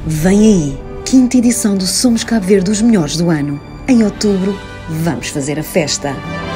Vem aí, quinta edição do Somos Cabo Verde, os melhores do ano. Em outubro, vamos fazer a festa.